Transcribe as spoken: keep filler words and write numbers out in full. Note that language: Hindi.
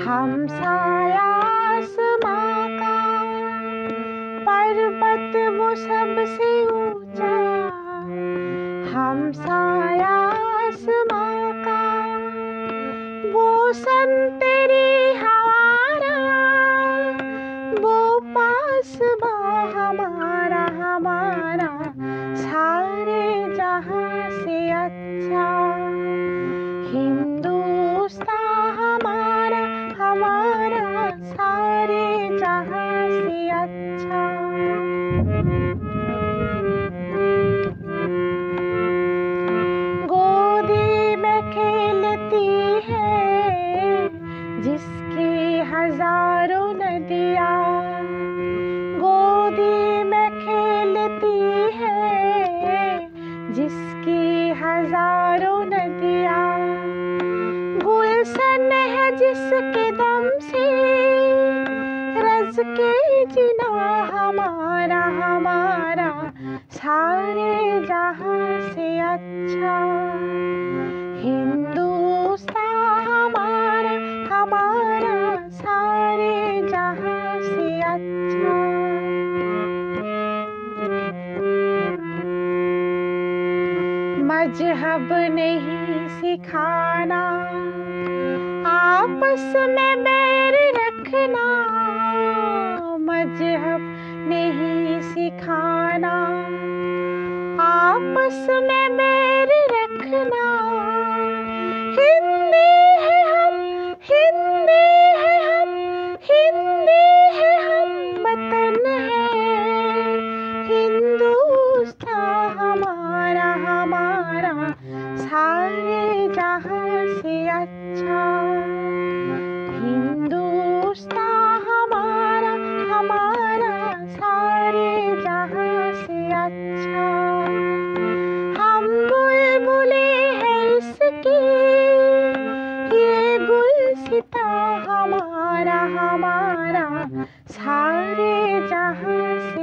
हम साया आसमां का, पर्वत वो सबसे ऊंचा। हम साया आसमां का, वो सन तेरी हमारा, वो पासबा हमारा हमारा सारे जहां से अच्छा। हिंदुस्तान हमारा हमारा सारे जहां से अच्छा। गोदी में खेलती है जिसकी हजारों नदियाँ, गोदी में खेलती है जिसकी हजारों नदियाँ। गुलशन है जिसके दम से रज के जिना हमारा हमारा सारे जहां से अच्छा। हिंदुस्तान हमारा हमारा सारे जहां से अच्छा। मजहब नहीं सिखाना, आपस में बैर रखना। मजहब नहीं सिखाना, आपस में बैर रखना। हिंदी है हम, हिंदी है हम, हिंदी है हम, वतन है हिंदुस्तान हमारा हमारा सारे जहां से अच्छा। हिंदुस्तान हमारा हमारा सारे जहां से अच्छा। हम बुलबुले हैं इसकी, ये गुलसिता हमारा हमारा सारे जहां से